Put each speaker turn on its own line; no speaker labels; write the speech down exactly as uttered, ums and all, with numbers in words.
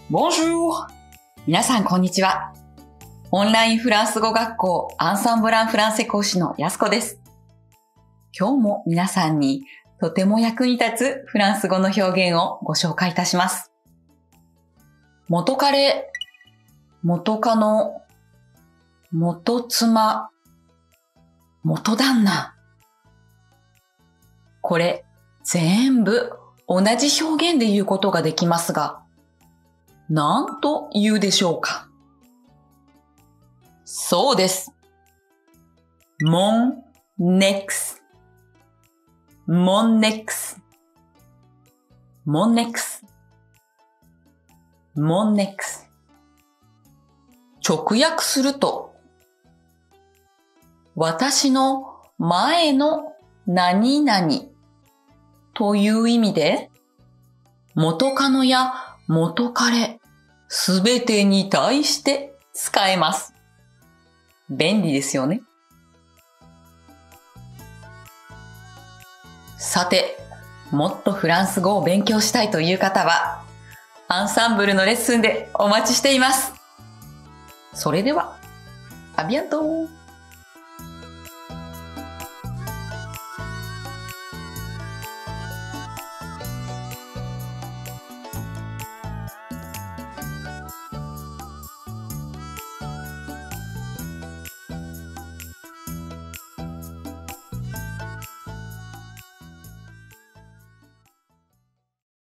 Bonjour! 皆さんこんにちは。オンラインフランス語学校アンサンブランフランセ講師のやすこです。今日も皆さんにとても役に立つフランス語の表現をご紹介いたします。元彼、元カノ、元妻、元旦那。これ全部同じ表現で言うことができますが、何と言うでしょうか？そうです。mon ex, mon ex, mon ex, mon ex。直訳すると、私の前の何々という意味で、元カノや元彼すべてに対して使えます。便利ですよね。さて、もっとフランス語を勉強したいという方は、アンサンブルのレッスンでお待ちしています。それでは、アビアントー